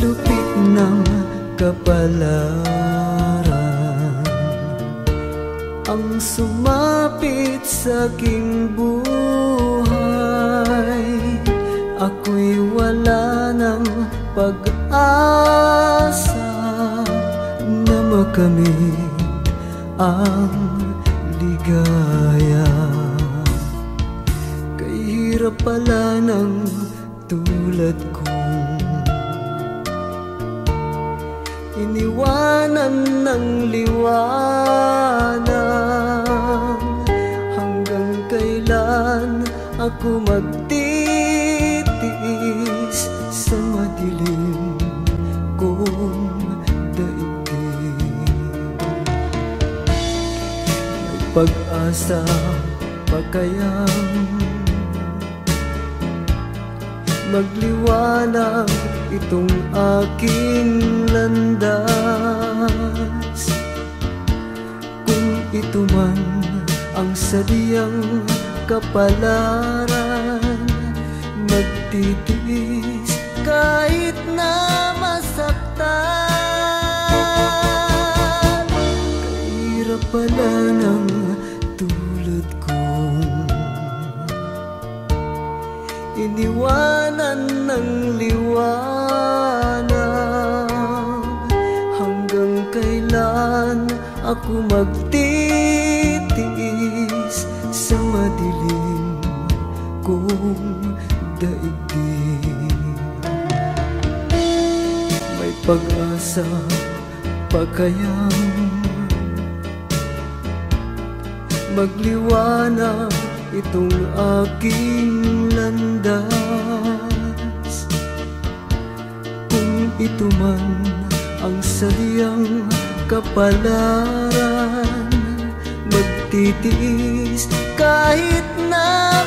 lupit ng kapalaran ang sumapit sa aking buhay. Ako'y wala ng pag-asa na makamit ang ligaya. Kay hirap pala ng tulad kong iniwanan ng liwanag. Hanggang kailan ako magtitiis sa madilim kong daigdig? May pag-asa pa kayang magliwanag itong aking landas? Kung ito man ang sadyang kapalaran, magtitiis kahit na masaktan. Kahirap pala ng tulad kong iniwanan ng liwanag. Hanggang kailan ako magtitiis sa madilim kong daigdig? May pag-asa pa kayang magliwanag itong aking landas? Kung ito man ang sadyang kapalaran, magtitiis kahit na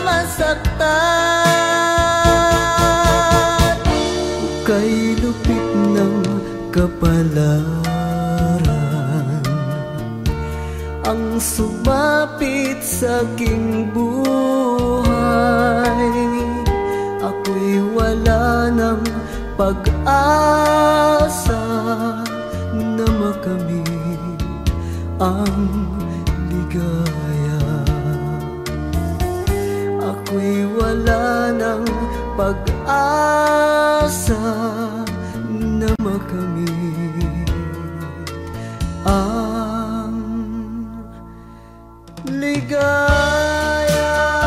masaktan. Kay lupit ng kapalaran ang sumapit sa aking buhay. Ako'y wala ng pag-asa na makamit ang ligaya. Ako'y wala ng pag-asa na makamit ang ligaya.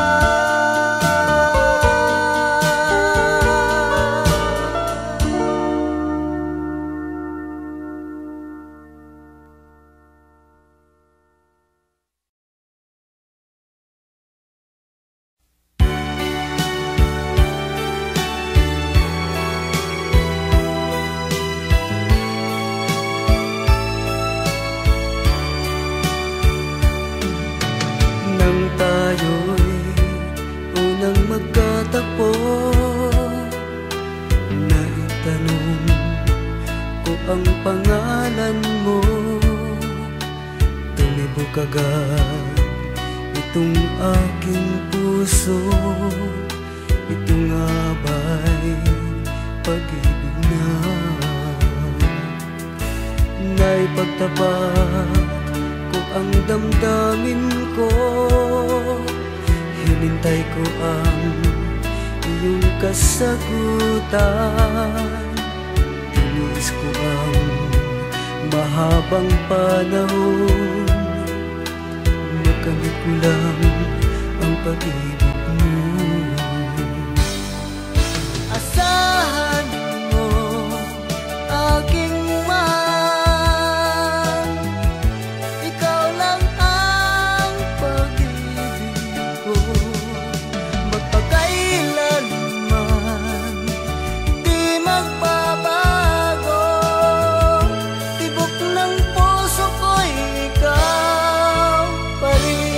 Tayo'y unang magkatagpo, naitanong ko ang pangalan mo. Tumibok agad itong aking puso. Ito nga ba'y pag-ibig na naipagtapat ko ang damdamin ko? Hinintay ko ang iyong kasagutan. Tinis ko ang mahabang panahon. Makamit ko lang ang pag-ibig mo. Asahan mo aking mahal, ikaw lang ang pag-ibig ko. Magpakailanman di magbabago, tibok ng puso ko'y ikaw pa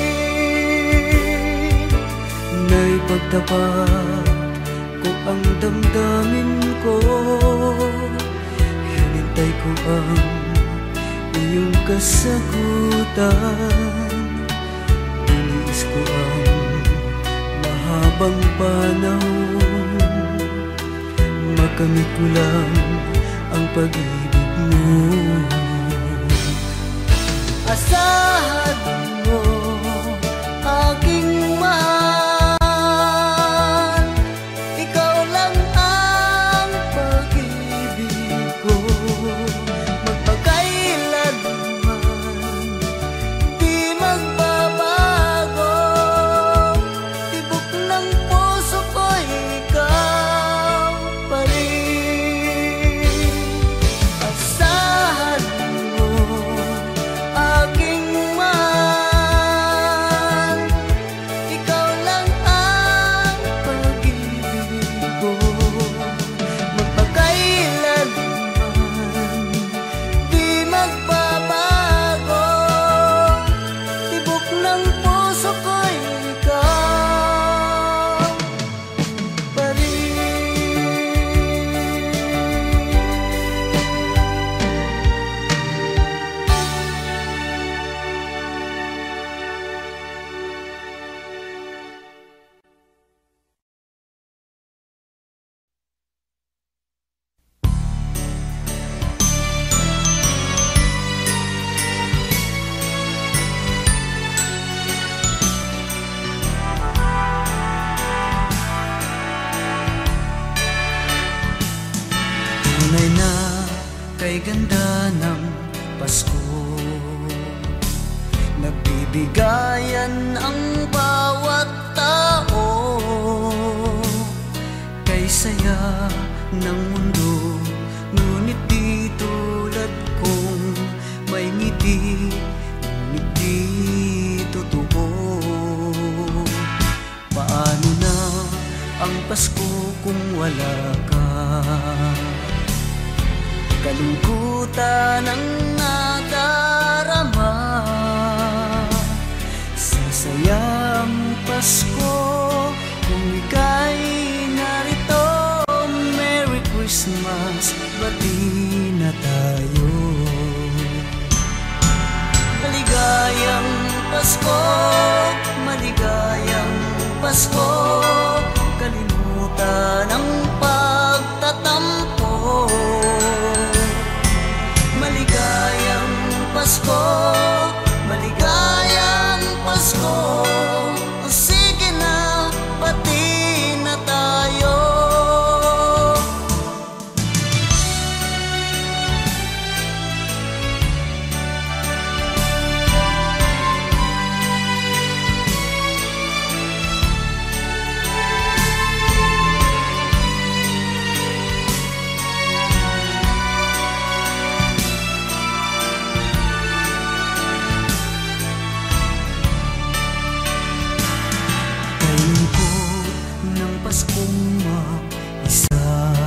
rin. Naipagtapat ko ang damdamin ko. Hinintay ko ang iyong kasagutan. Tinis ko ang mahabang panahon. Makamit ko lang pag-ibig mo. Asahan mo, aking mahal, ikaw lang ang pag-ibig ko. Magpakailanman di magbabago, tibok ng puso ko ikaw pa rin. Asahan mo, aking mahal, ikaw lang ang pag-ibig ko. Magpakailanman di magbabago, tibok ng puso ko ikaw pa rin. Tunay na kay ganda ng Pasko, nagbibigayan ang bawat tao, kay saya ng mundo. Ngunit di tulad kong may ngiti, ngunit di totoo. Paano na ang Pasko kung wala ka? Kalungkutan ang nadarama sa sayang Pasko kung ika'y narito. Merry Christmas, bati na tayo. Maligayang Pasko, maligayang Pasko, kalimutan ang pagtatampo. Maligayang Pasko, maligayang Pasko, sige na, pati na tayo. Paskong mag-isa,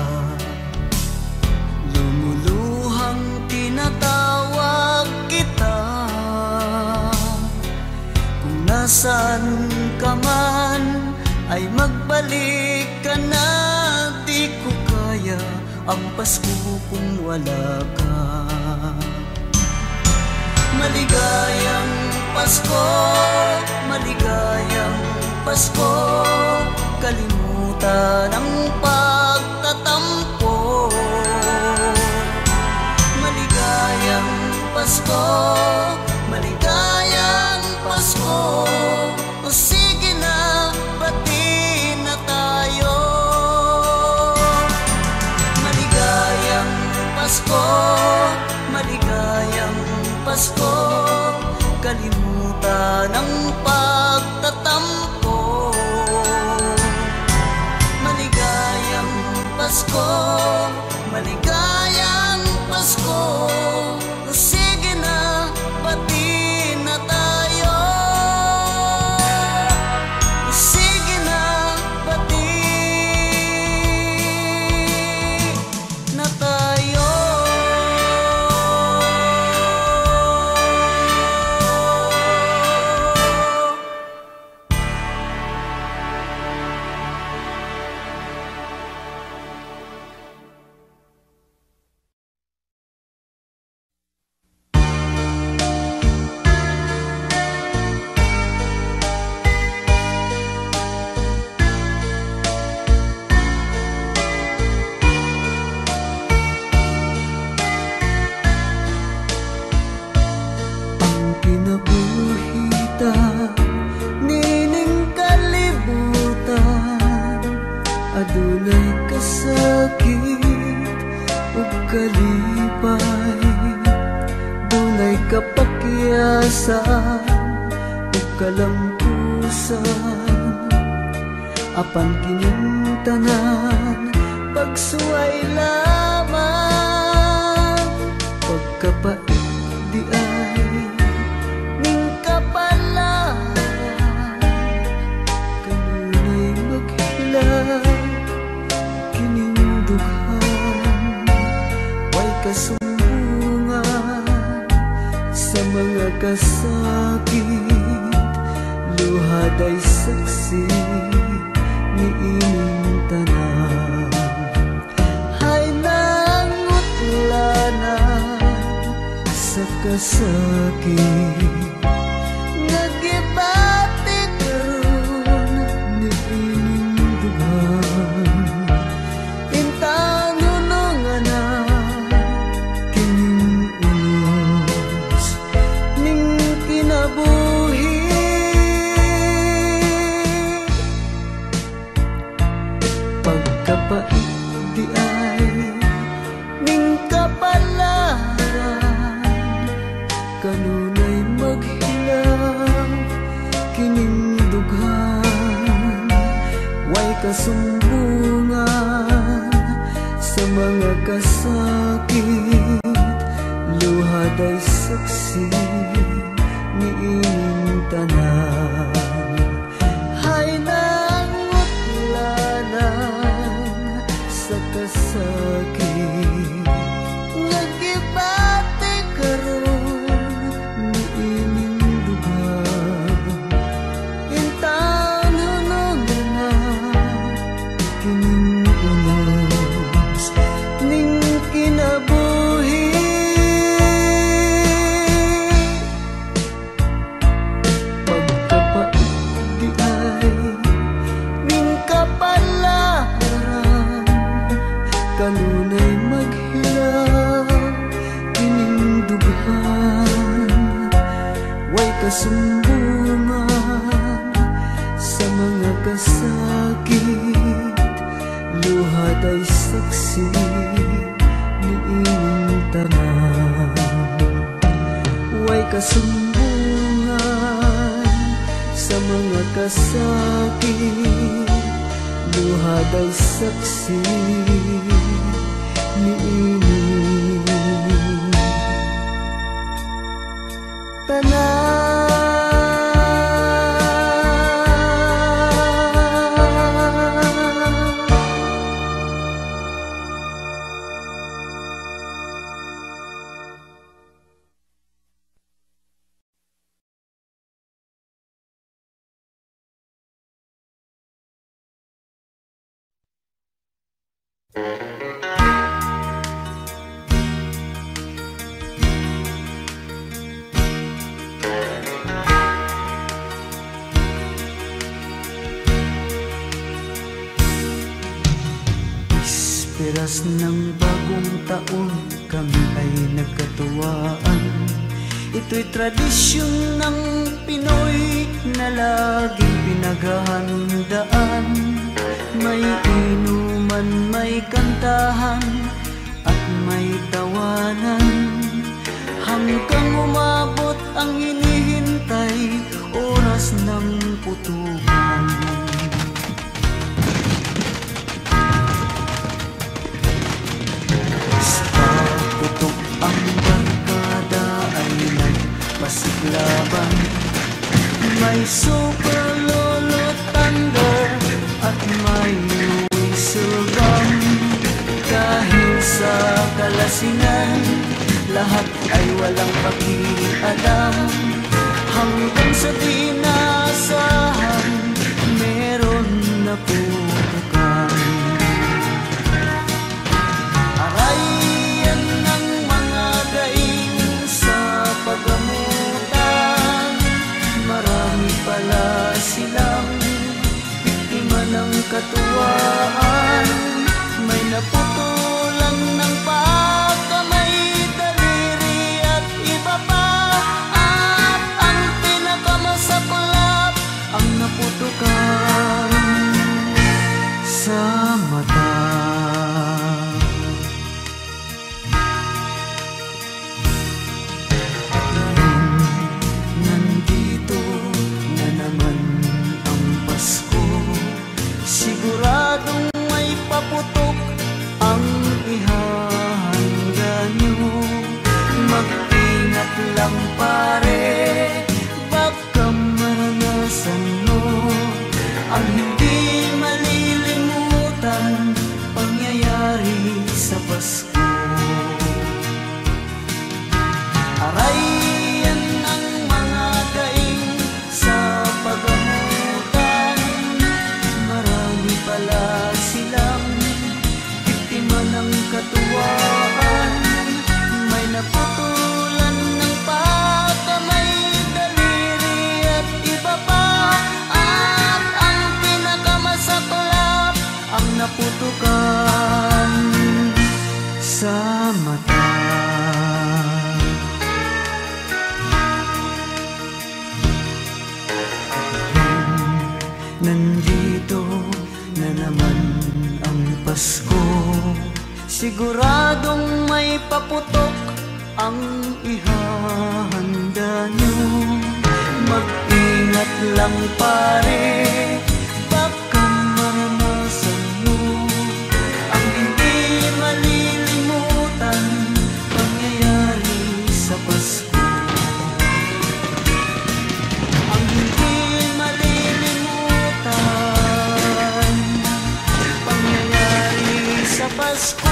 lumuluhang tinatawag kita. Kung nasaan ka man, ay magbalik ka na. Di ko kaya ang Pasko kung wala ka. Maligayang Pasko, maligayang Pasko, kalimutan ang pagtatampo. Maligayang Pasko, maligayang Pasko, o sige na, bati na tayo. Maligayang Pasko, maligayang Pasko, kalimutan ang pagtatampo. Maligayang Pasko, maligayang Pasko, sige na, pati na tayo. Sige na, pati na tayo. pagkalipay dunay kapakyasan ug kalampusan apan kining tanan pagsuway lamang pagkapait di ay ning kapalaran kanunay maghilang kining dughan way kasumbungan sa mga kasakit luhad ay saksi ni ining tanan hay nangutlanan sa kasakit nagibati karon ni ining dughan intang hununganan kining unos ning kinabuhi pagkapait di ay ning kapalaran kanunay maghilang kining dughan way kasumbungan sa mga kasakit luhad ay saksi ni ining tanan hay nangutlanan sa kasakit nagibati karon ni ining dughan intang hununganan kining unos ning kinabuhi pagkapait di ay ning kapalaran kanunay maghilang kining dughan way kasumbungan sa mga kasakit luhad ay saksi ni ining tanan way kasumbungan sa mga kasakit luhad ay saksi ni ining tanan. Isperas ng bagong taon kami ay nagkatuwaan. Ito'y tradisyon ng Pinoy na laging pinaghahandaan. May inuman, may kantahan at may tawanan, hanggang umabot ang hinihintay oras ng putuhan. Sa putok ang barkada ay nagpasiglaban. May Super Lolo Thunder at may whistle drum. Dahil sa kalasingan, lahat ay walang pakialam. Hanggang sa dinasahan, meron na putukan. Arayan ng mga daing sa pagamutan. Marami pala silang biktima ng katuwaan. May naputulan ng paa, kamay, daliri at iba pa. At ang pinakamasaklap mata. Nandito na naman ang Pasko, siguradong may paputok ang ihahanda nyo. Mag-ingat lang pare, baka maranasan mo ang hindi malilimutan pangyayari sa Pasko. Ang hindi malilimutan pangyayari sa Pasko.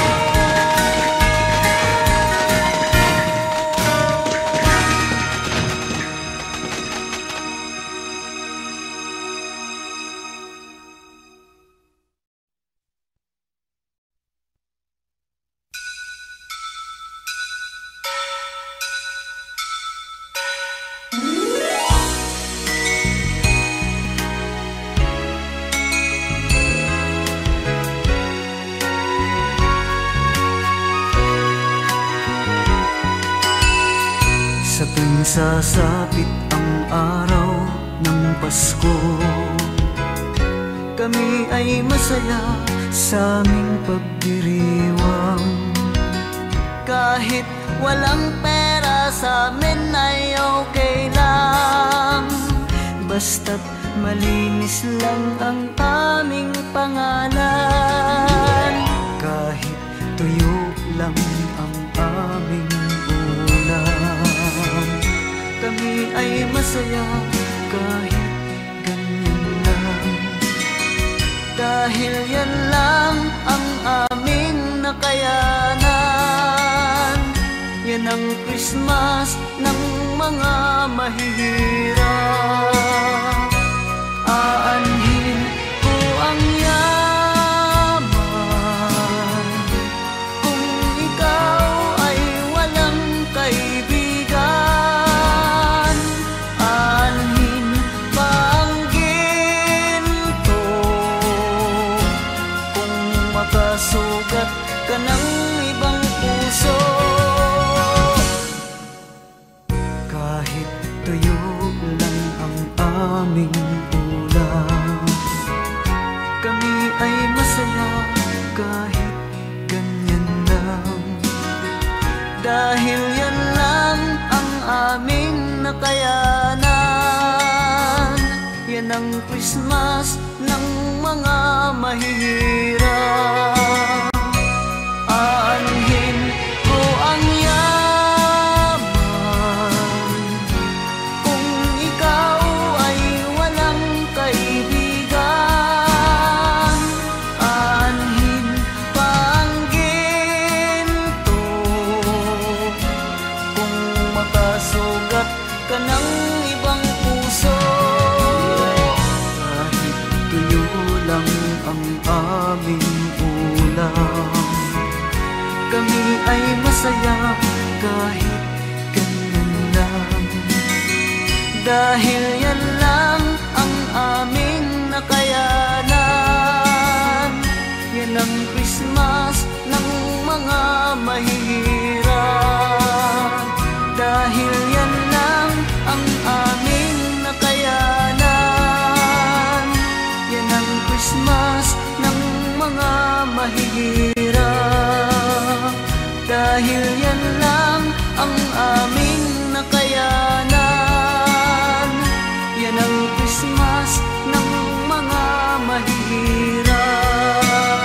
Sa tuwing sasapit ang araw ng Pasko, kami ay masaya sa aming pagdiriwang. Kahit walang pera sa amin ay okay lang, basta't malinis lang ang aming pangalan. Kahit tuyo lang ang aming ulam, kami ay masaya kahit ganyan lang. Dahil yan lang ang aming nakayanan. Yan ang Christmas ng mga mahihirap. Aanhin ko ang yaman kung ikaw ay walang kaibigan. Aanhin pa ang ginto kung makasugat ka ng ibang puso. Kahit tuyo lang ang aming ulam, kami ay masaya kahit ganyan lang. Dahil yan lang ang aming nakayanan. Yan ang Christmas ng mga mahihirap. Aanhin ko ang yaman kung ikaw ay walang kaibigan. Aanhin pa ang ginto kung makasugat ka ng ibang puso. Kahit tuyo lang ang aming ulam, kami ay masaya kahit ganyan lang. Dahil yan lang ang aming nakayanan. Yan ang Christmas ng mga mahihirap. Dahil yan lang ang aming nakayanan. Yan ang Christmas ng mga mahihirap. Dahil yan lang ang aming nakayanan. Yan ang Christmas ng mga mahihirap.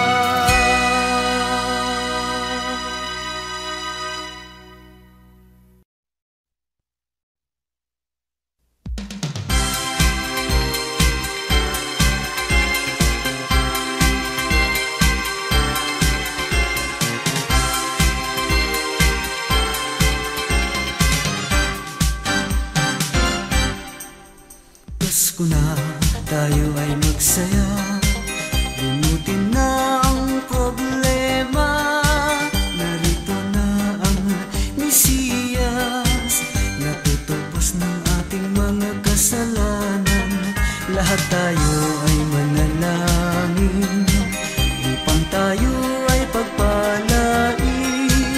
Pasko na, tayo ay magsaya. Limutin na ang problema. Narito na ang Mesiyas, natutupos ng ating mga kasalanan. Lahat tayo ay manalangin upang tayo ay pagpalain.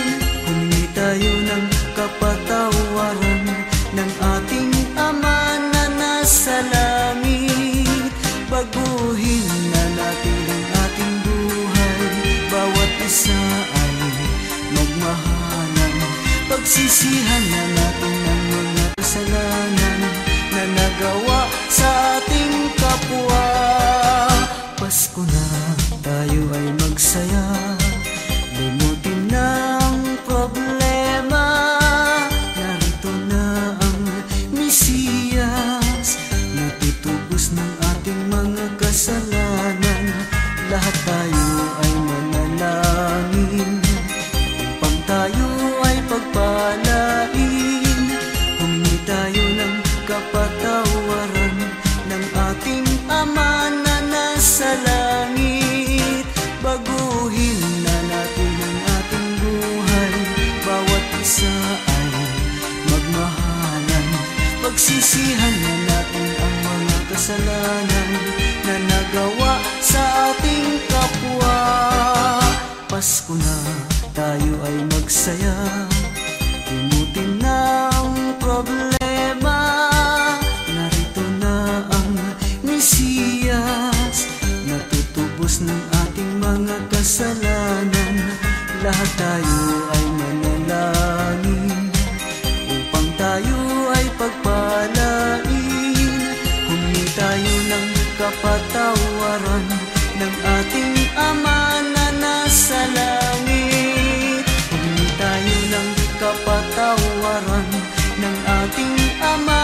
Pagsisihan na natin ang mga kasalanan na nagawa sa ating kapwa. Pasko na, tayo ay magsaya, limutin na ang problema. Narito na ang Mesiyas, natutubos ng ating mga kasalanan. Lahat tayo ay manalangin upang tayo ay pagpalain. Humingi tayo ng kapatawaran ng ating Ama na nasa langit. Baguhin na natin ang ating buhay, bawat isa ay magmahalan. Pagsisihan na natin ang mga kasalanan na nagawa sa ating kapwa. Pasko na, tayo ay magsaya, limutin na ang problema. Narito na ang Mesiyas, natutubos ng ating mga kasalanan. Lahat tayo ay manalangin upang tayo ay pagpalain. Humingi tayo ng kapatawaran ng ating Ama na nasa langit. Humingi tayo ng kapatawaran ng ating Ama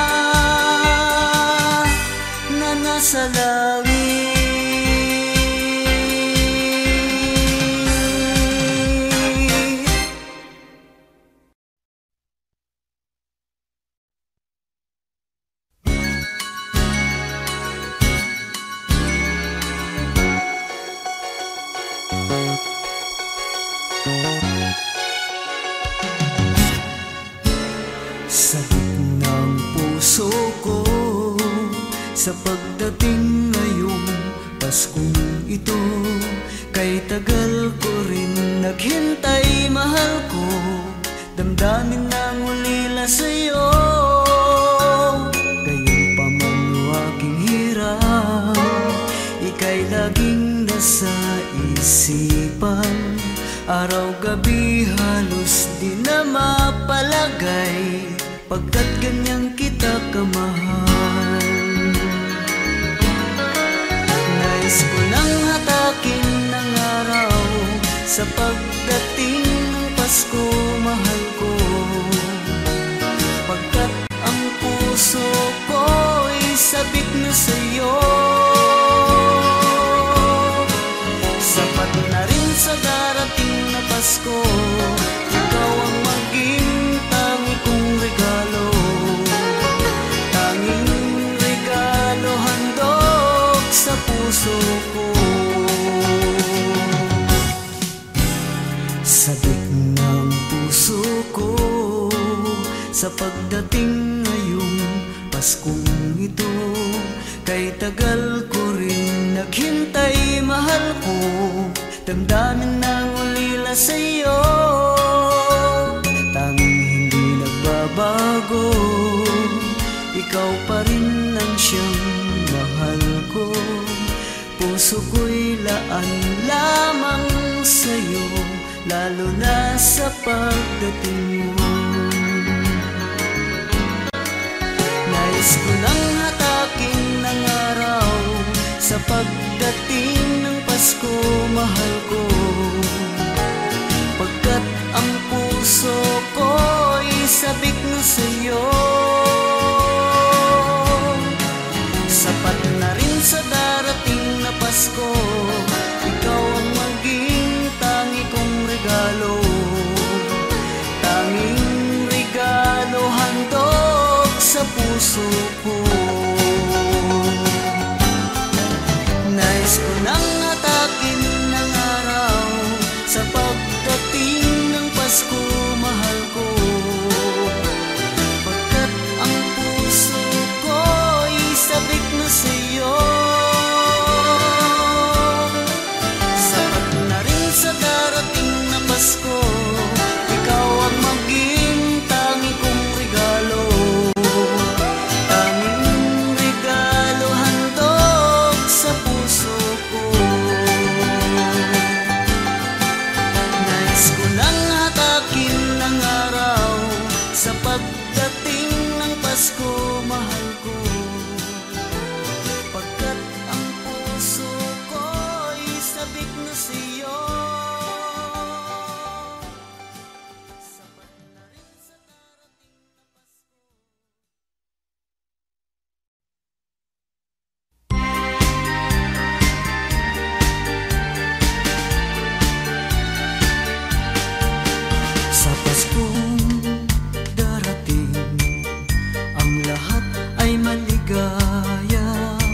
na nasa langit. Sabik ng puso ko sa pagdating ngayong Paskong ito. Kay tagal ko rin naghintay, mahal ko, damdamin ng ulila sa'yo. Gayon pa man aking hirap, ika'y laging nasa isipan. Araw-gabi halos di na mapalagay, pagkat ganyang kita kamahal. Nais ko nang hatakin ng araw sa pagdating ng Pasko, mahal ko, pagkat ang puso ko'y sabik na sa'yo. Sapat na rin sa darating na Pasko, ikaw ang maging tangi kong regalo. Tanging regalo handog sa puso ko. Sabik ng puso ko sa pagdating ngayong Paskong ito. Kay tagal ko rin naghintay, mahal ko, damdamin ng ulila sa'yo. Tanging hindi nagbabago, ikaw pa rin ang siyang mahal ko. Puso ko'y laan lamang sa'yo, lalo na sa pagdating mo. Nais ko lang hatakin ng araw sa pagdating ng Pasko, mahal ko, pagkat ang puso ko'y sabik na sa'yo. Sapat na rin sa darating na Pasko, ikaw ang maging tangi kong regalo. Tanging regalo handog sa puso ko. Nais ko nang atakin ng araw sa pagdating ng Pasko, mahal ko, pagkat ang puso ko'y sabik na sa'yo. Sapat na rin sa darating na Pasko, ikaw ang maging tangi kong regalo. Tanging regalo handog sa puso ko. Nais ko lang hatakin Paskong darating, ang lahat ay maligaya.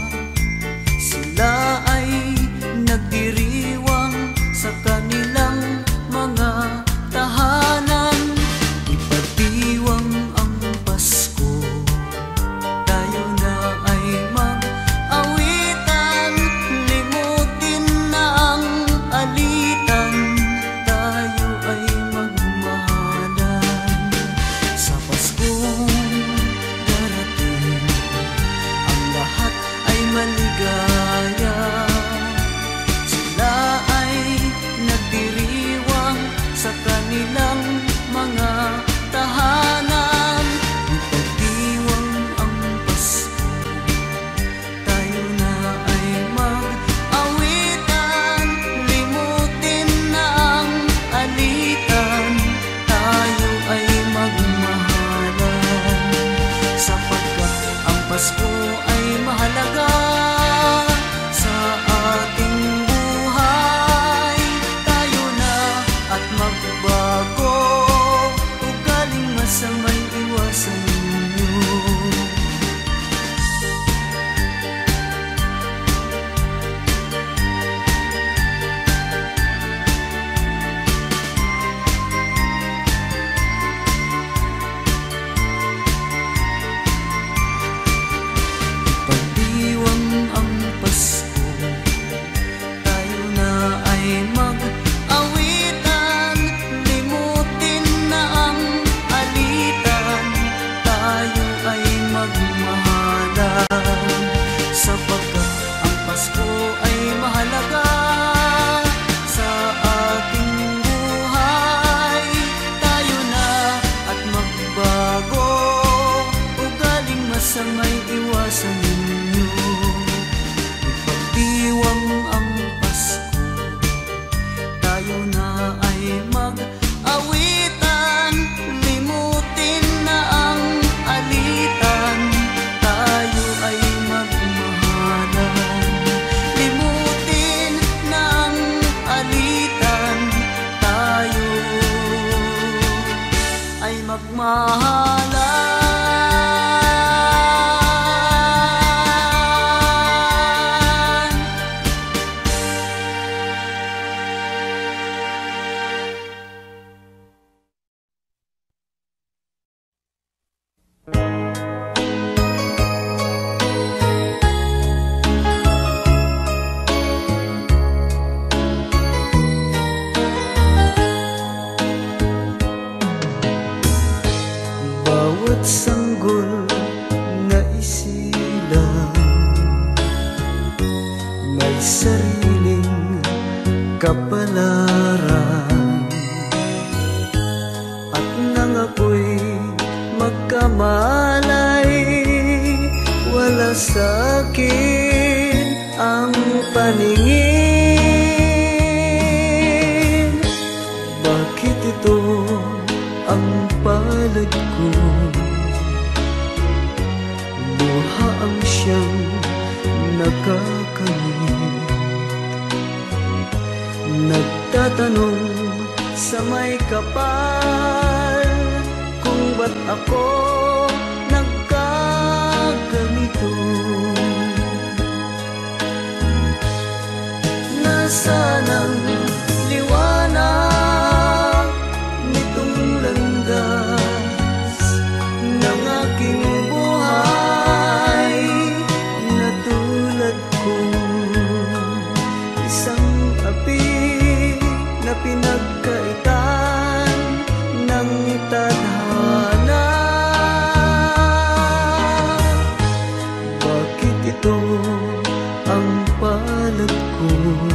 Sila ay nagdiriwang sa kanilang mga tahanan. Ipagdiwang ang Pasko, tayo na ay mag-awitan. Limutin na ang alitan, tayo ay magmahalan. Sa Paskong darating, ang lahat ay maligaya. Sila ay nagdiriwang sa kanilang mga tahanan. Ipagdiwang ang Pasko, tayo na ay mag-awitan. Limutin na ang alitan, tayo ay magmahalan. Sapagkat ang Pasko ay mahalaga sa ating buhay. Tayo na at magbago, ugaling masama'y iwasan ninyo. Pagdiwang ang Pasko, tayo na ay mag-awitan. Limutin na ang alitan, tayo ay magmahalan. Sapagkat ang Pasko ay mahalaga sa ating buhay. Tayo na at magbago, ugaling masama'y iwasan ninyo. Ipagdiwang ang Pasko, tayo na ay mag-awitan. Limutin na ang alitan, tayo ay magmahalan. Limutin na ang alitan, tayo ay magmahalan. Bawat sanggol na isilang may sariling kapalaran. At nang ako'y magkamalay, wala sa'kin ang paningin. Bakit ito ang palad ko? Luha ang siyang nakakamit. Nagtatanong sa may kapal kung ba't ako nagkaganito. Nasaan ang liwanag nitong landas ng aking buhay? Natulad kong isang api na pinagkaitan ng tadhana. Bakit ito ang palad ko?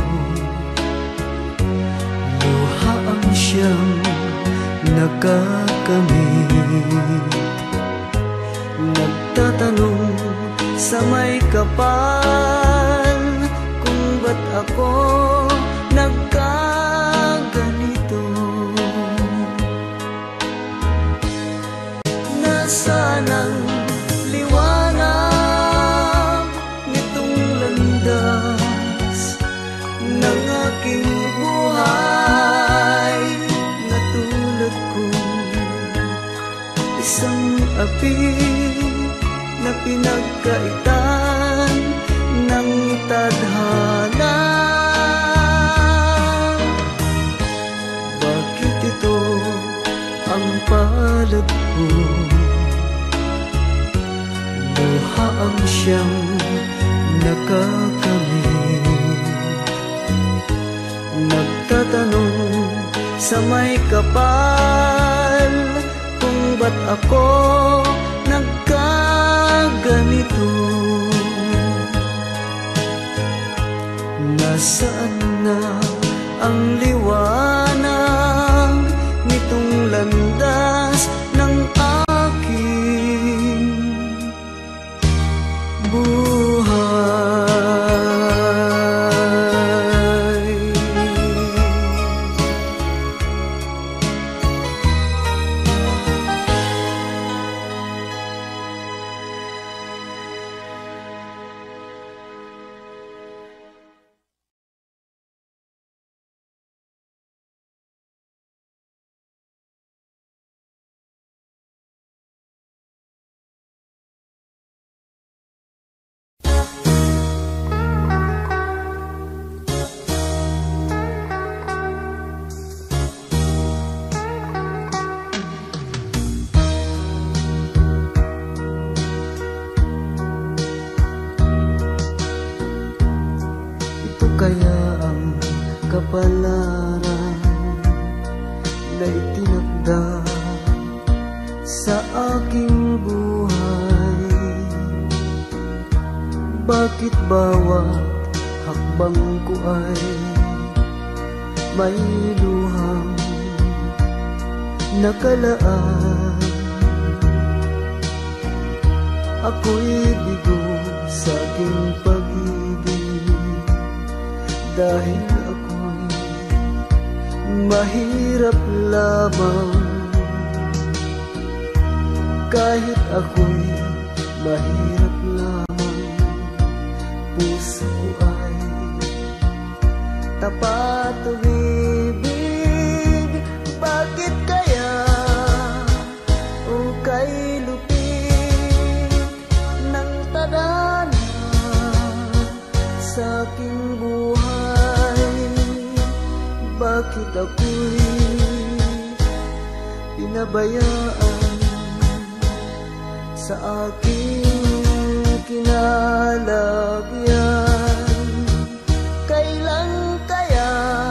Luha ang siyang nakakamit. Nagtatanong sa may kapal kung ba't ako nagkaganito. Nasaan ang liwanag nitong landas ng aking buhay? Natulad kong isang api na pinagkaitan ng tadhana. Bakit ito ang palad ko? Luha ang siyang nakakamit. Nagtatanong sa may kapal kung ba't ako nagkaganito. Nasaan na ang liwanag nitong landas ng aking buhay? Kaya ang kapalaran na itinakda sa aking buhay. Bakit bawat hakbang ko ay may luhang nakalaan? Ako'y bigo sa aking pag-ibig dahil ako'y mahirap lamang. Kahit ako'y mahirap lamang, puso ko ay tapat umibig. Bakit kaya ukay lupit ng tadhana sa aking buhay? Bakit ako'y pinabayaan sa aking kinalagyan? Kailan kaya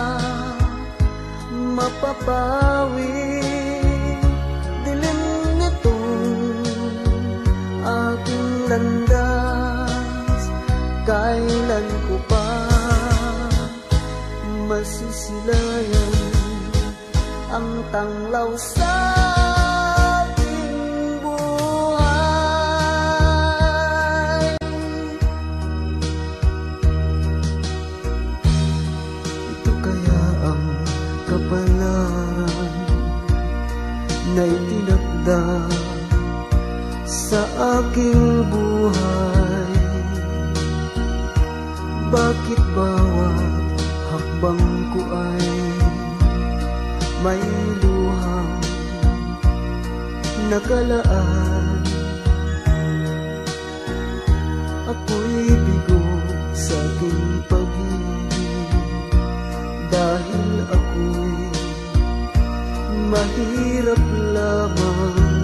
mapapawi dilim nitong aking landas? Kailan ko pa masisilayan ang tanglaw sa aking buhay? Ito kaya ang kapalaran na itinakda sa aking buhay? Bakit bawat hakbang ko ay may luhang nakalaan? Ako'y bigo sa aking pag-ibig dahil ako'y mahirap lamang.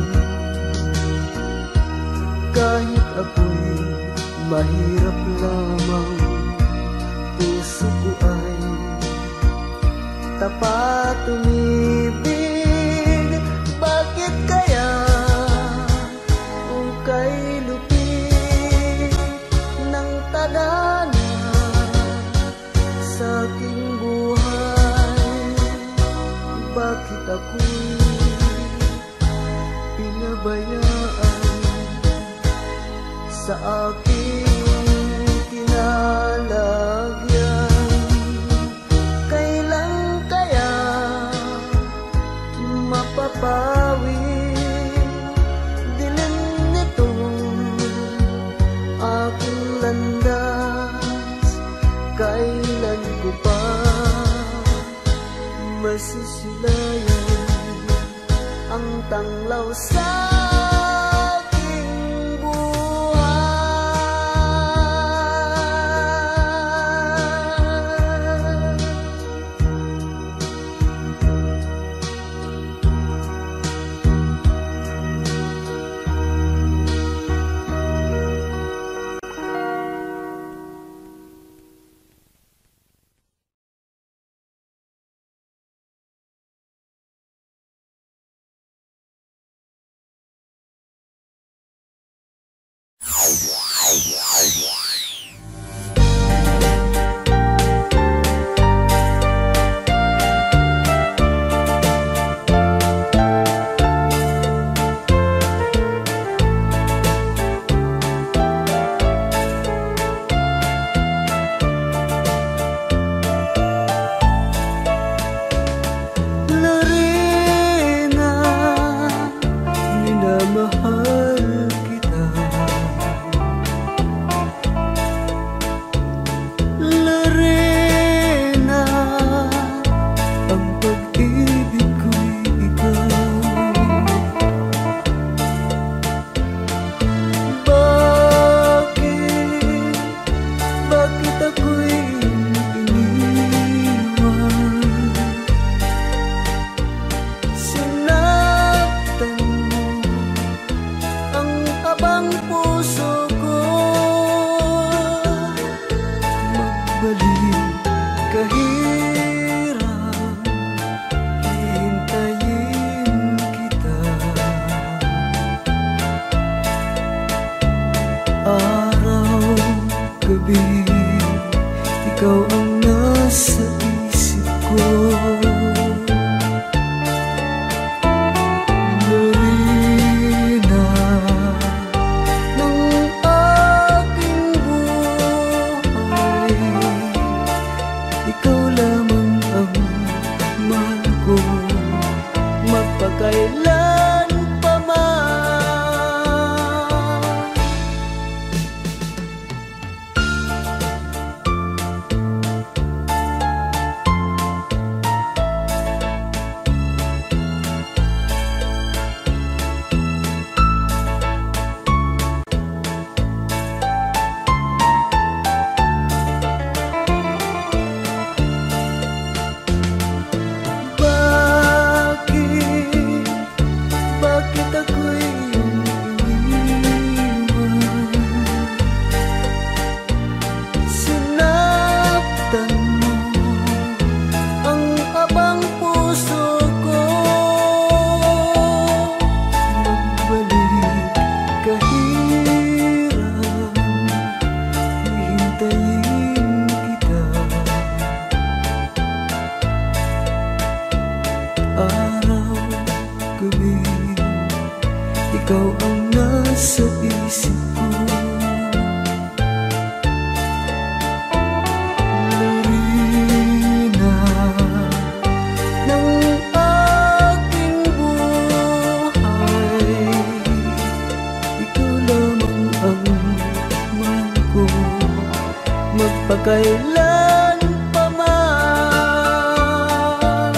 Kahit ako'y mahirap lamang, puso ko ay tapat umibig. Bakit kaya ukay lupit ng tadhana sa aking buhay? Bakit ako'y pinabayaan sa aking kinalagyan? Kailan kaya mapapawi dilim nitong aking landas? Kailan ko pa masisilayan ang tanglaw sa gabi, ikaw ang nasa isip ko. Marina ng aking buhay, ikaw lamang ang mahal ko, magpakailan pa man. Bakit ako'y iniwan? Sinaktan mo ang abang puso ko. Magbalik kahirap, hihintayin kita. Araw, gabi, ikaw ang nasa isip ko. Marina ng aking buhay, ikaw lamang ang mahal ko, magpakailan pa man.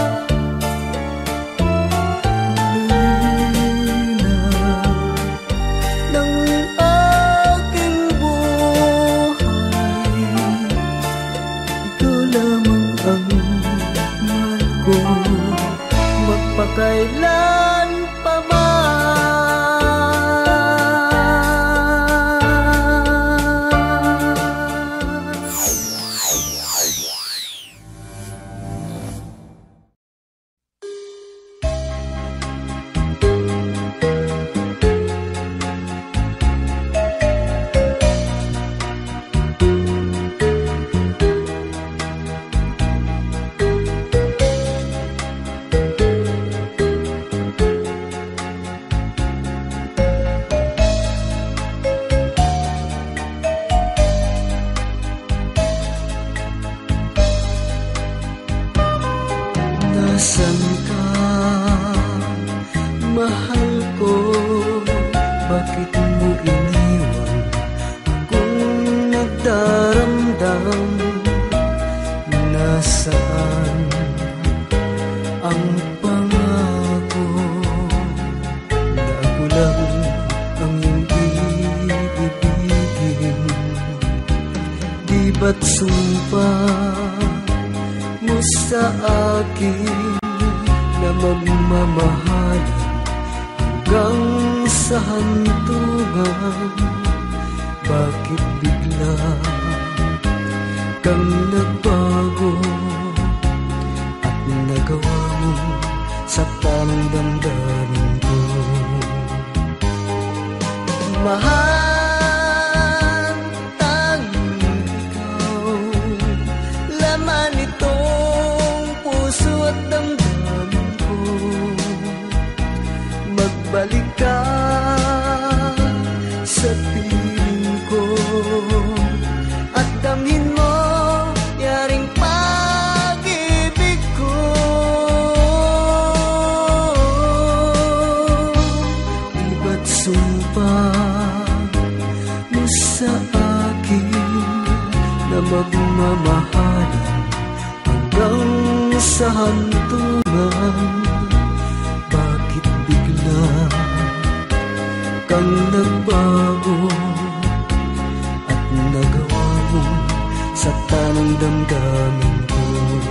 Ng aking buhay, ikaw lamang ang mahal ko, magpakailan pa man. Nasaan ka, mahal ko? Bakit mo iniwan akong nagdaramdam? Nasaan ang pangako na ako lang ang iyong iibigin? Di ba't sumpa mo sa akin na magmamahalin hanggang sa hantungan? Bakit bigla kang nagbago at nagawa mo saktan ang damdamin ko? Mahal, tanging ikaw, laman itong puso at damdamin ko. Magbalik ka sa piling ko at damhin mo yaring pag-ibig ko. Di ba't sumpa mo sa akin na magmamahalin hanggang sa hantungan? Bakit bigla kang nagbago at nagawa mo saktan ang damdamin ko?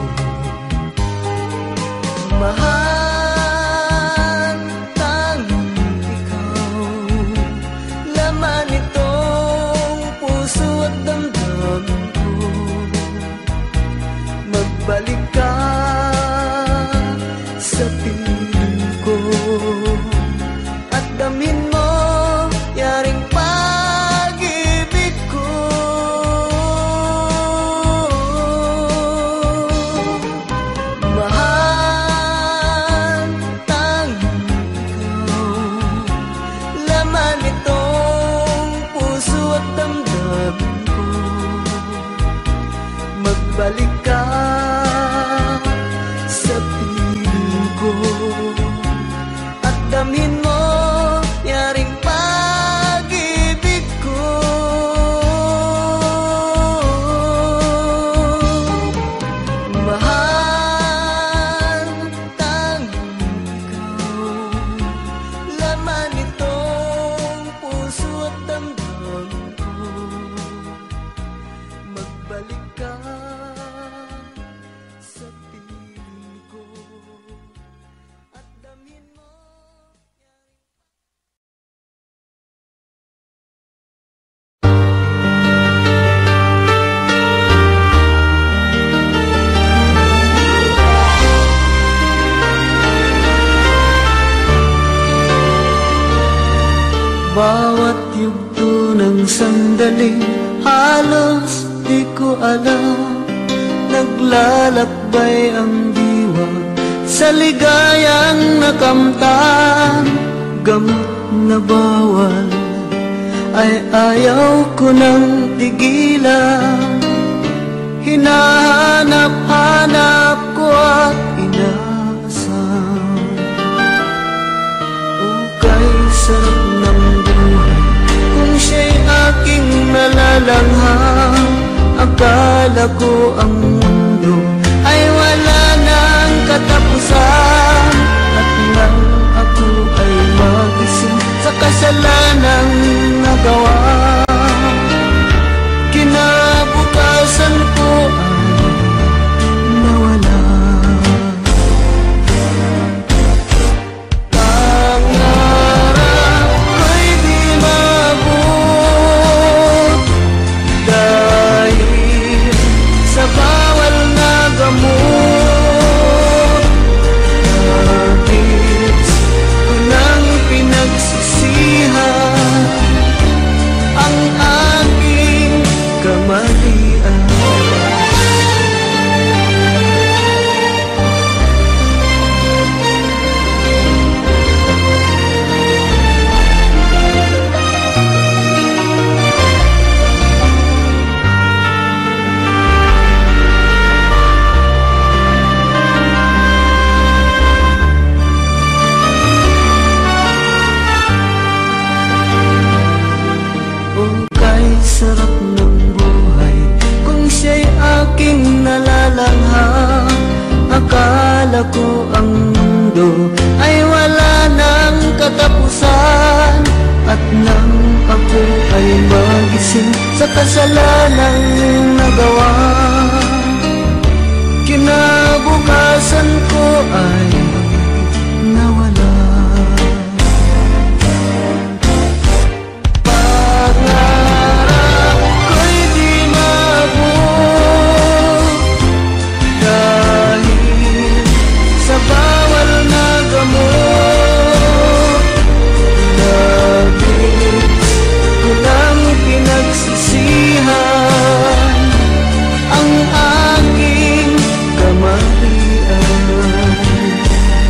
Mahal, tanging ikaw, laman itong puso at damdamin ko. Magbalik ka sa magbalik ka sa piling ko at damhin mo yaring pag-ibig ko. Mahal, tanging ikaw, laman itong puso at damdamin ko. Magbalik ka sa piling ko at damhin mo. Bawat yugto ng sandali, halos di ko alam. Naglalakbay ang diwa sa ligayang nakamtan. Gamot na bawal ay ayaw ko nang tigilan. Hinahanap-hanap ko at inaasam. Ukay sarap ng buhay kung siya'y aking nalalanghang. Akala ko ang mundo ay wala nang katapusan. At nang ako ay magising sa kasalanang nagawa, kinabukasan ko ay nawala. Pangarap ko'y di maabot dahil sa bawal na gamot. Nagis ko nang pinagsisihan ang aking kamalian. Sarap ng buhay kung siya'y aking nalalanghang. Akala ko ang mundo ay wala nang katapusan. At nang ako ay magising sa kasalanang nagawa, kinabukasan ko ay nawala. Ang aking kamalian.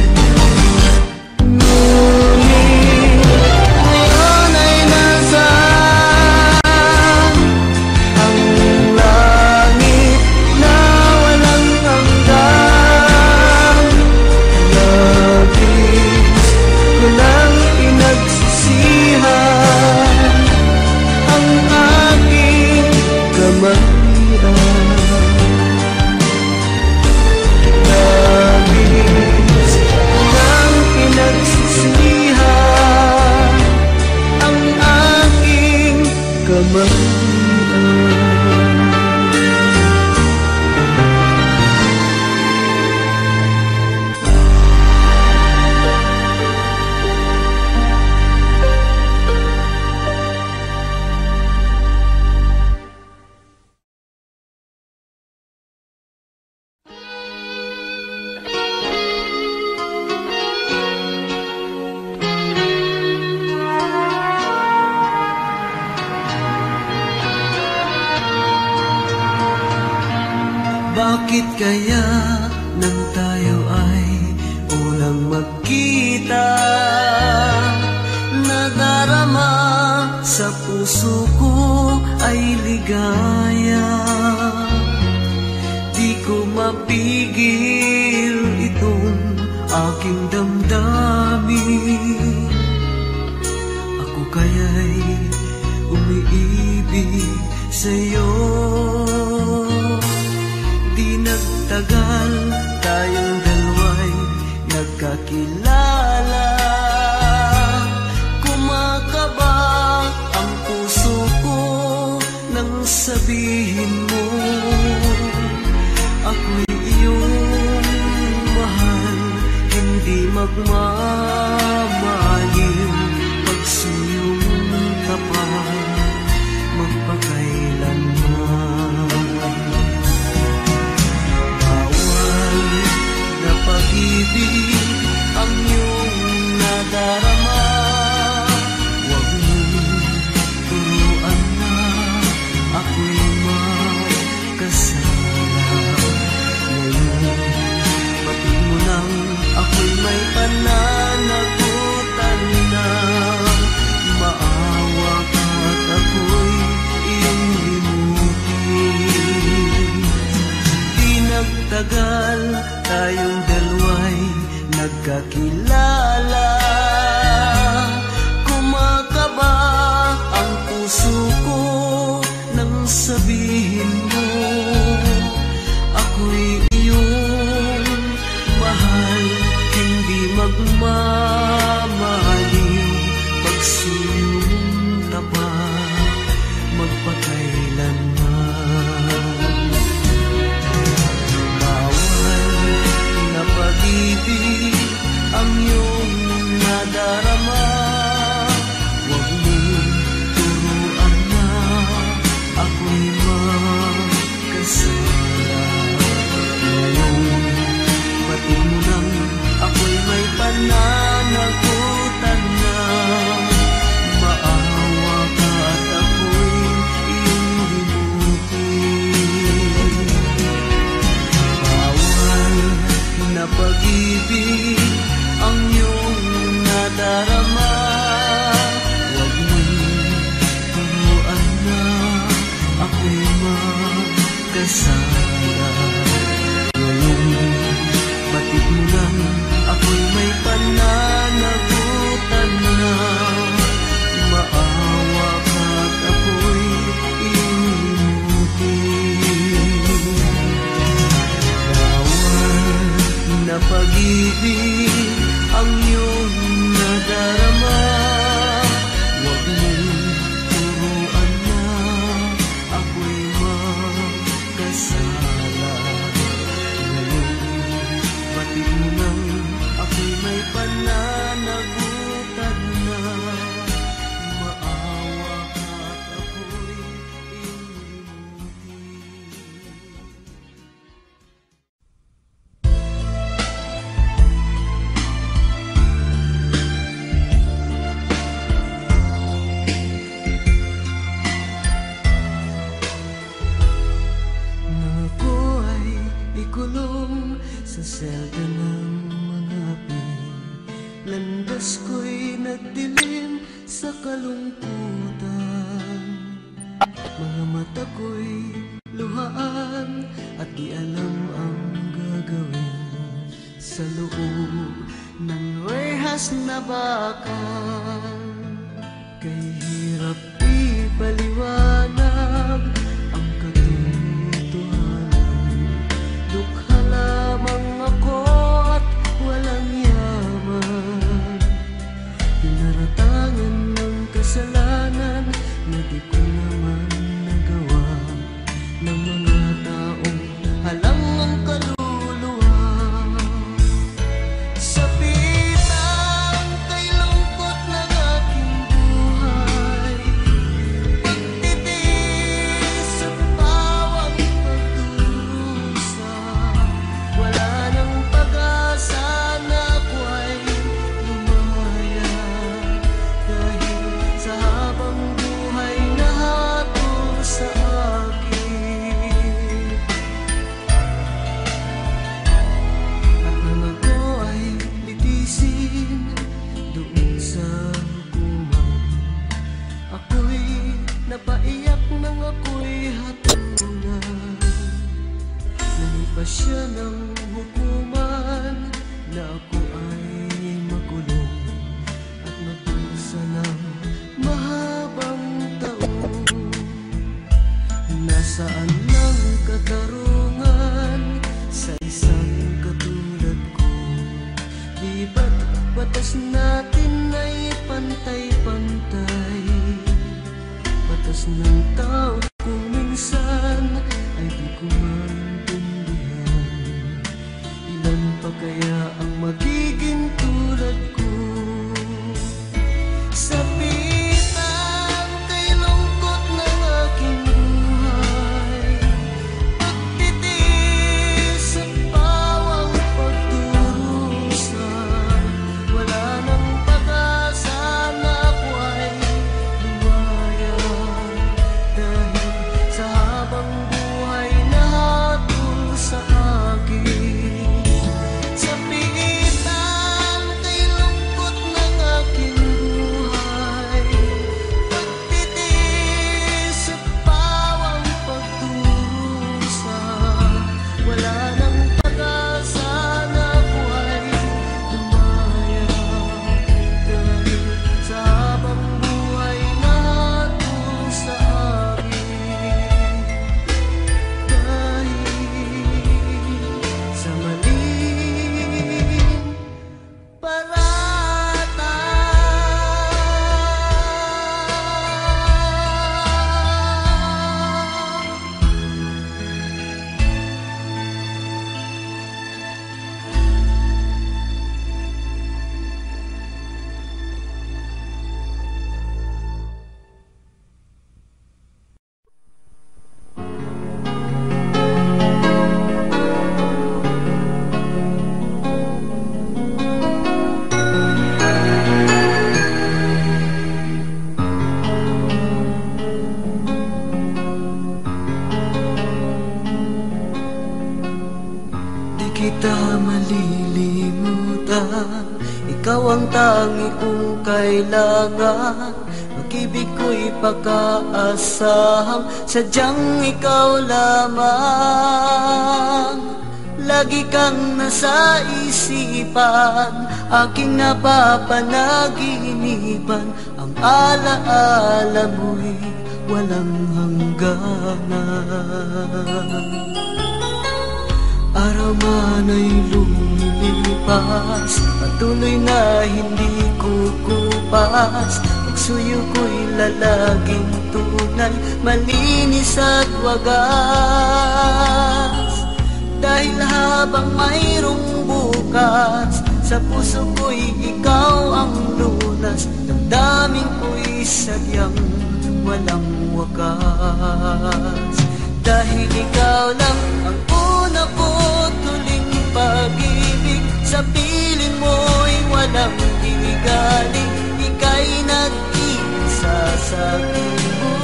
Bakit kaya nang tayo ay unang magkita, nadarama sa puso ko ay ligaya. ko mapigil itong aking damdamin. Ako kaya'y umiibig sa'yo. Di nagtagal, tayong dalawa'y nagkakilala. Kumakaba ang puso ko nang sabihin mo ako'y iyong mahal. Hindi magmamaliw pagsuyong tapat magpakailanman. Bawal na pag-ibig ang iyong nadarama. Huwag mong turuan na ako'y magkasala. Ngayon, pati mo nang ako'y may pananagutan na. Maawa ka't ako'y iyong limutin. Di nagtagal, tayong dalawa'y nagkakilala. Kumakaba ang puso ko nang sabihin mo ako'y iyong mahal. Hindi magmamaliw pagsuyong tapat magpakailanman. Bawal na pag-ibig ang iyong nadarama. Huwag mong turuan na ako'y magkasala. Ngayon, pati mo nang ako'y may pananagutan na. Maawa ka't ako'y iyong limutin. Bawal na pag-ibig ang iyong nadarama. Huwag mong turuan na ako'y magkasala. Ngayon, batid mo lang ako'y may pananagutan na. Maawa ka't ako'y iyong limutin. Bawal na pag-ibig ang iyong nadarama. Huwag mong turuan na ako'y magkasala. Ngayon, batid mo lang ako'y may pananagutan na. Maawa ka't ako'y iyong limutin. Nang ako ay ikulong sa selda ng mga api, landas ko'y nagdilim sa kalungkutan. Mga mata ko'y luhaan at di alam ang gagawin sa loob ng rehas na bakal. Kay hirap ipaliwanag ang katotohanan. Dukha lamang ako at walang yaman. Pinaratangan ng kasalanan na di ko naman nagawa. Ng mga taong halang ang kaluluwa. Sa pitang kay lungkot ng aking buhay, pagtitiis at bawang pagdurusa. Wala nang pag-asa na ako ay lumaya. Dahil sa habang buhay na hatol sa akin. At nang ako ay litisin doon sa hukuman, ako'y napaiyak nang ako'y hatulan. Nalipas siya ng hukuman na ako ay makulong at magdusa ng mahabang taon. Nasaan ang katarungan sa isang katulad ko? Di ba't batas natin ay pantay-pantay? Batas ng tao kung minsan ay di ko maintindihan. Ilan pa kaya ang magiging tulad ko? Sabitan kay lungkot ng aking buhay, pagtitiis at bawang pagdurusa. Wala nang pag-asa na ako ay lumaya, dahil sa habang buhay na hatol sa akin. Sabitan kay lungkot ng aking buhay, pagtitiis at bawang pagdurusa. Wala nang pag-asa na ako ay lumaya, dahil sa habang buhay na hatol sa akin. Dahil sa maling parata. Di kita malilimutan, ikaw ang tangi kong kailangan. Pag-ibig ko'y pagkaasahang sadyang ikaw lamang. Lagi kang nasa isipan, aking napapanaginipan. Ang alaala mo'y walang hangganan. Araw man ay lumilipas, patuloy na hindi kukupas. Pagsuyo ko'y lalaging tunay, malinis at wagas. Dahil habang mayroong bukas, sa puso ko'y ikaw ang lunas. Damdamin ko'y sadyang walang wakas. Dahil ikaw lang ang una ko't huling pag-ibig, sa piling mo'y walang gigaling. Ika'y nag-iisa sa aking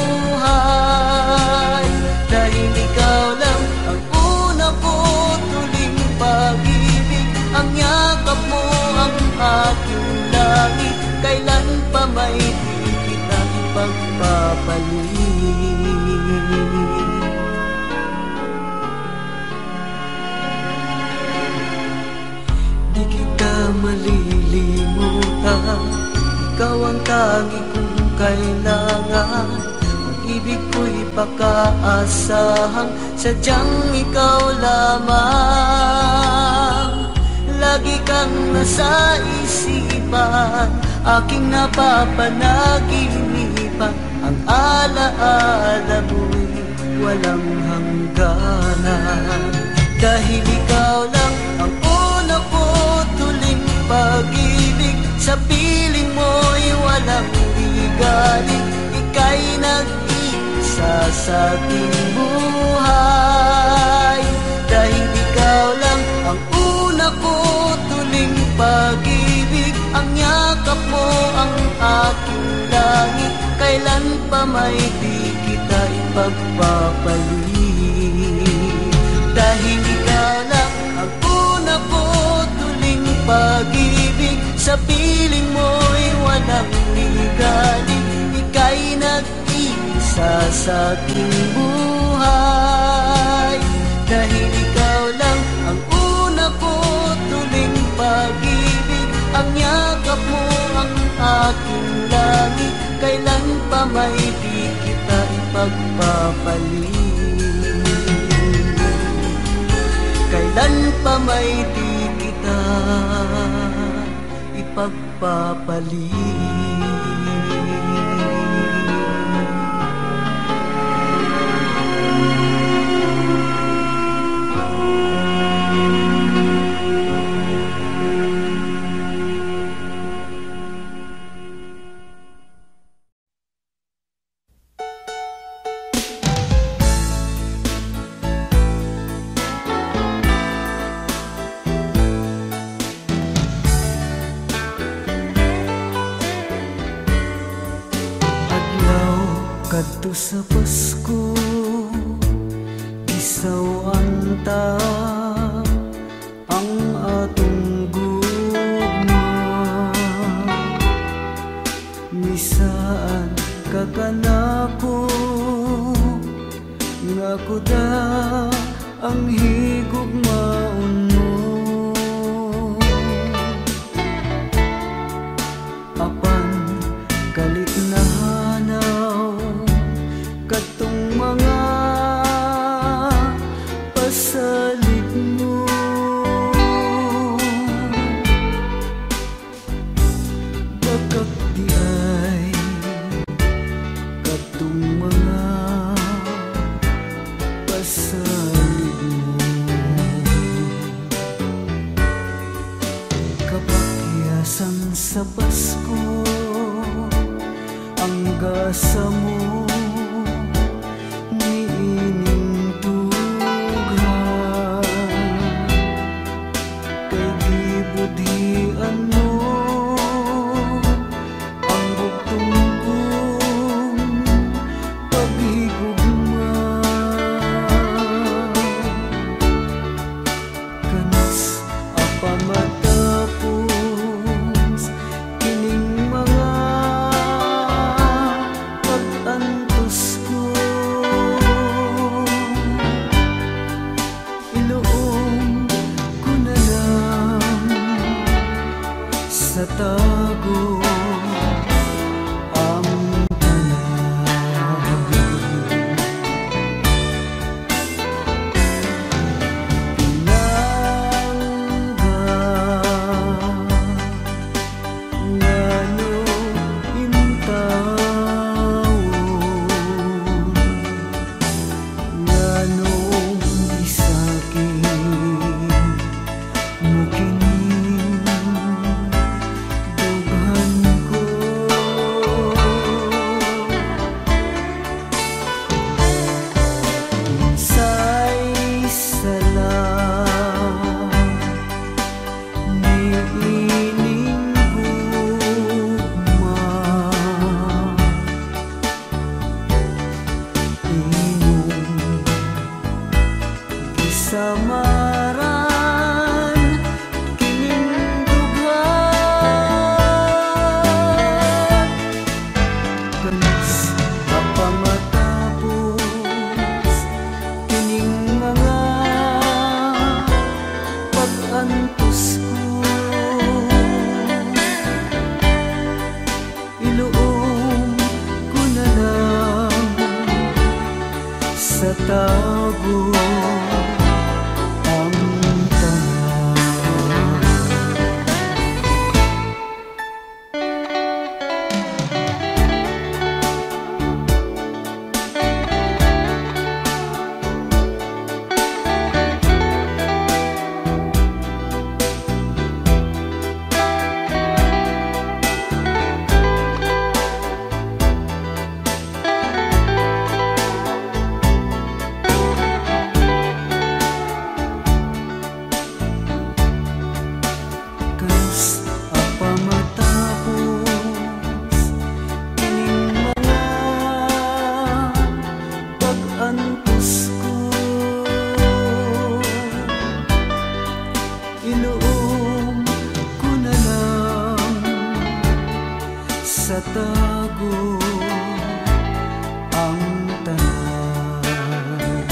buhay. Dahil ikaw lang ang una ko't huling pag-ibig, ang yakap mo ang aking langit. Kailan pa may di kita ipagpapalit? Di kita malilimutan, ikaw ang tangi kong kailangan. Pag-ibig ko'y pagkaasahang sadyang ikaw lamang. Lagi kang nasa isipan, aking napapanaginipan. Ang alaala mo'y walang hangganan. Dahil ikaw lang ang una ko't huling pag-ibig, sa piling mo'y walang ligalig. Ika'y nag-iisa sa aking buhay. Dahil ikaw lang ang una ko't huling pag-ibig, ang yakap mo ang aking langit. Kailan pa may di kita ipagpapalit? Dahil ikaw lang ang una ko't huling pag-ibig, sa piling mo'y walang ligalig. Ika'y nag-iisa sa aking buhay. Dahil ikaw lang aking langit, kailan pa may di kita ipagpapalit. Kailan pa may di kita ipagpapalit. Kadto sa Pasko, isaw anta ang atong gugma. Misaan ka kanako, nga kuda ang higugmaon mo. Apan kalit na hanaw katong mga pasalit mo. Bakak di ay katong mga pasalit mo. Kapakyasan sa Pasko ang gasa mo, sa tago ang tanan. Pinangga ngano intawon, ngano isakin mukin samaran kining dughan, kanas apa matapos kining mga pag-antos ko. Iluom ko na lang sa tago sa tago ang tanan.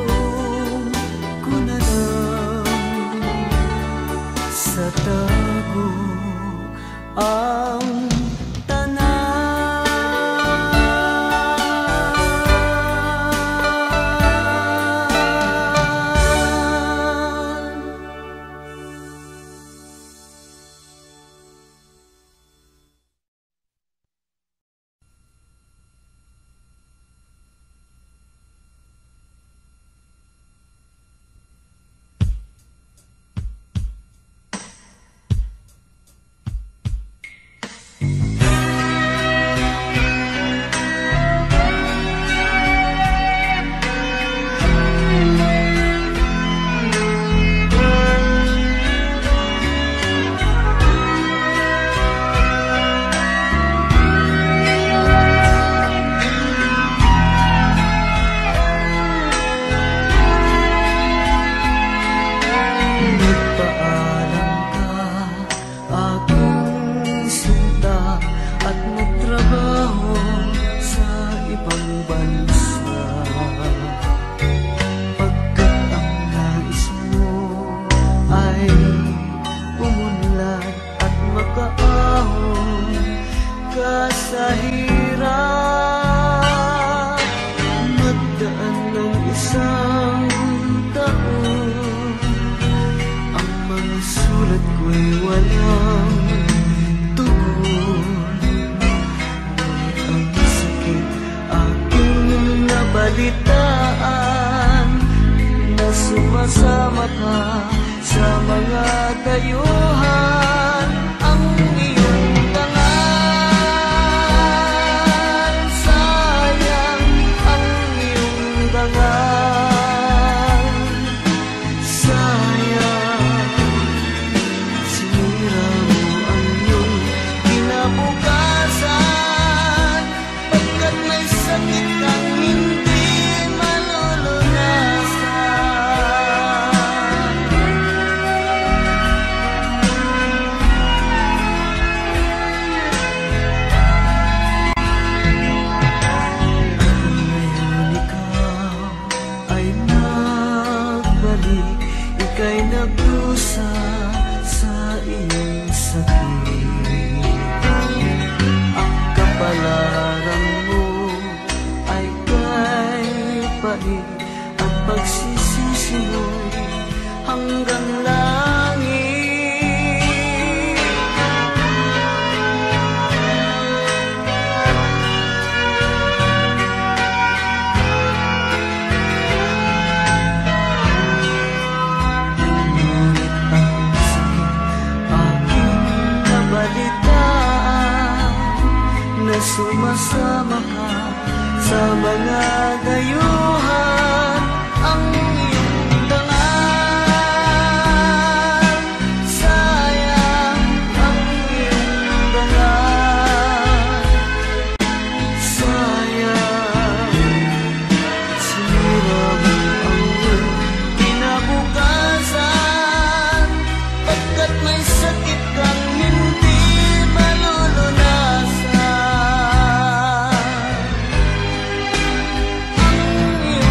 Iluom ko na lang sa tago tago ang balitaan na sumasama ka sa mga dayuhan. Ang iyong dangal, sayang ang iyong dangal, sayang sinira mo ang iyong kinabukasan, pagkat may sakit kang hindi ika'y nagdusa sa iyong sakit. Ang kapalaran mo ay kay pait at pagsisisi mo'y hanggang langit. Sumasama ka sa mga dayuhan. Ang iyong dangal, sayang ang iyong dangal, sayang sinira mo ang iyong kinabukasan, pagkat may sakit kang hindi malulunasan. Ang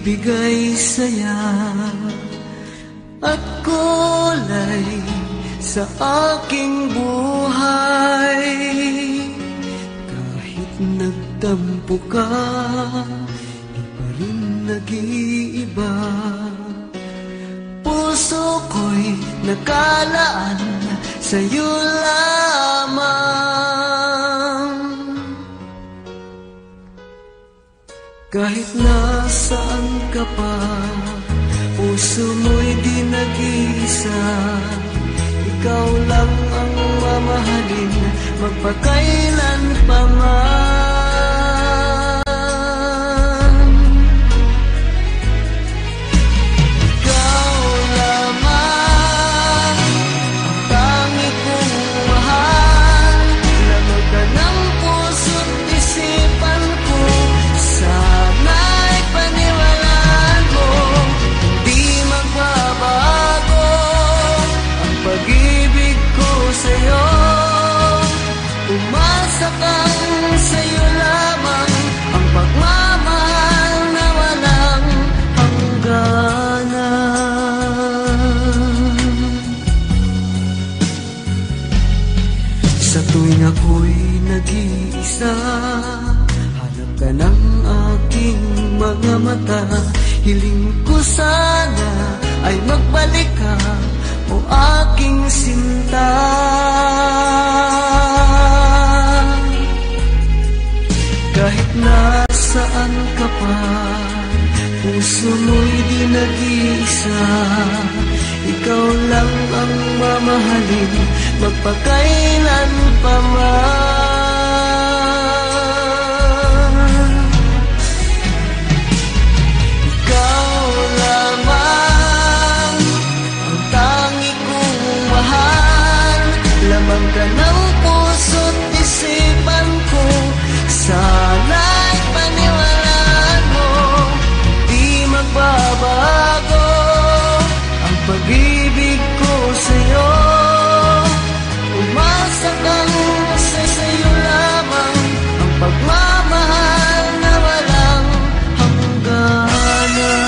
nagbibigay saya at kulay sa aking buhay. Kahit nagtampo ka, di pa rin nag-iiba. Puso ko'y nakalaan sa'yo lamang. Kahit nasaan ka pa, puso mo'y di nag-iisa. Ikaw lang ang mamahalin, magpakailan pa man. Ikaw lamang ang tangi kong mahal, lamang ka ng puso't isipan ko. Sana'y paniwalaan mo, hindi magbabago ang pag-ibig ko sa'yo. Umasa kang sa'yo lamang ang pagmamahal na walang hangganan. Sa tuwing ako'y nag-iisa, hanap ka ng aking mga mata. Hiling ko sana ay magbalik ka, o aking sinta. Kahit nasaan ka pa, puso mo'y di nag-iisa. Ikaw lang ang mamahalin, magpakailan pa man. Ikaw lamang ang tangi kong mahal, lamang ka ng puso't isipan ko. Sana'y paniwalaan mo, di magbabago ang pag-ibig ko sa'yo. Umasa kang sa'yo lamang ang pagmamahal na walang hangganan.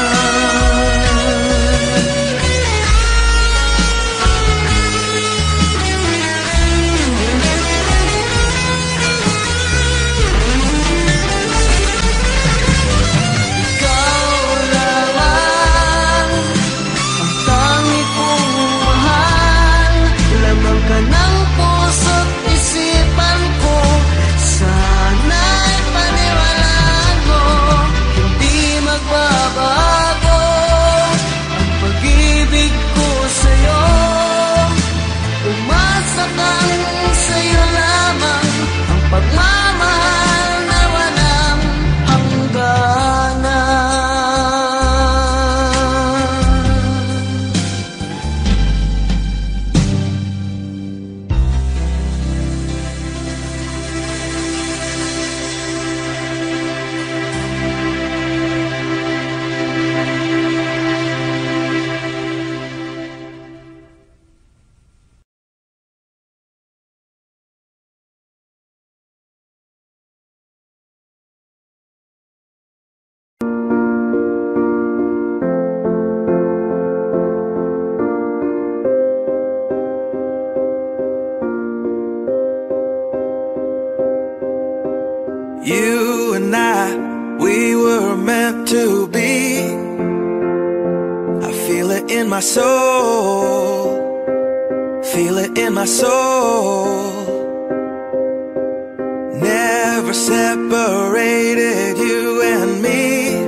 You and I, we were meant to be. I feel it in my soul, feel it in my soul. Never separated, you and me.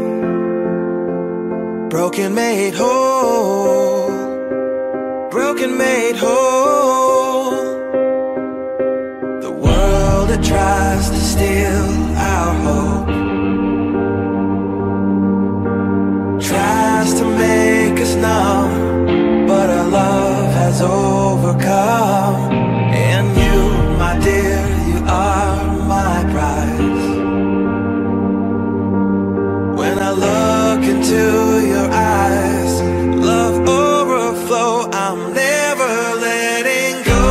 Broken made whole, broken made whole. The world that tries to steal our hope tries to make us numb, but our love has overcome. And you, my dear, you are my prize. When I look into your eyes, love overflow, I'm never letting go.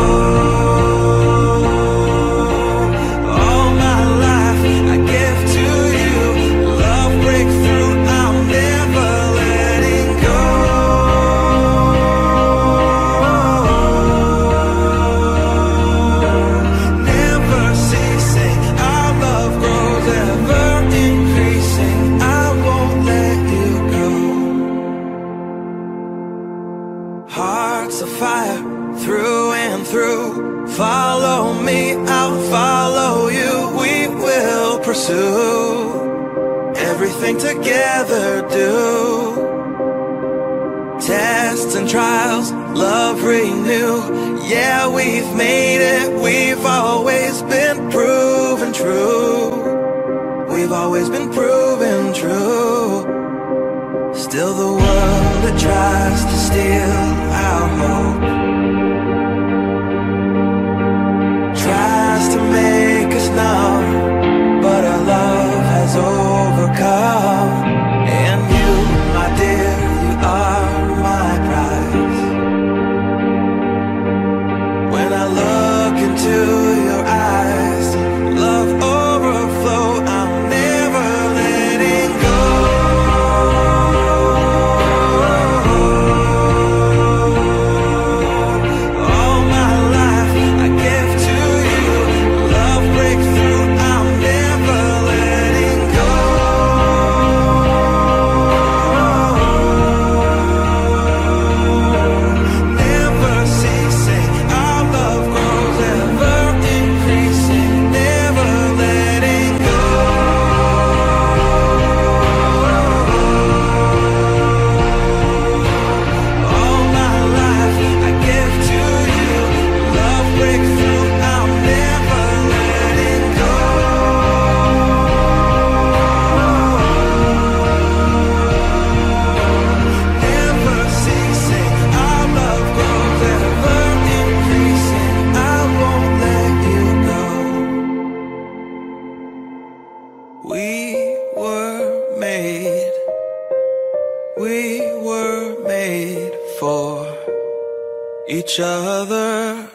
All my life I give to together do. Tests and trials, love renew. Yeah, we've made it, we've always been proven true. We've always been proven true. Still the world that tries to steal our hope tries to make us numb, but our love has overcome. And you, my dear, you are my prize. When I look into your eyes, love overflow, I'm never letting go. All my life I give to you. Love breakthrough, I'm never letting go. Never ceasing, our love grows ever increasing. Never letting go. All my life I give to you. Love breakthrough, I'm never letting go. Never ceasing, our love grows ever increasing. I won't let you go. We were made for each other.